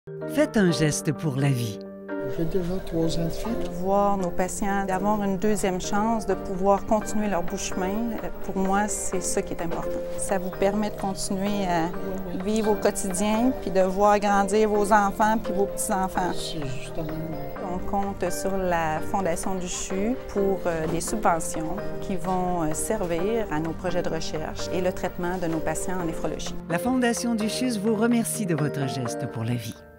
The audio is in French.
Faites un geste pour la vie. J'ai déjà 3 ans de fête. Voir nos patients avoir une deuxième chance de pouvoir continuer leur bout de chemin, pour moi, c'est ça qui est important. Ça vous permet de continuer à vivre au quotidien, puis de voir grandir vos enfants puis vos petits-enfants. C'est justement... On compte sur la Fondation du CHU pour des subventions qui vont servir à nos projets de recherche et le traitement de nos patients en néphrologie. La Fondation du CHUS vous remercie de votre geste pour la vie.